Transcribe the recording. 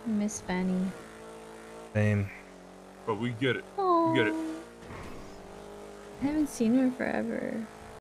Miss Fanny. Same. But we get it. Oh, We get it. I haven't seen her forever.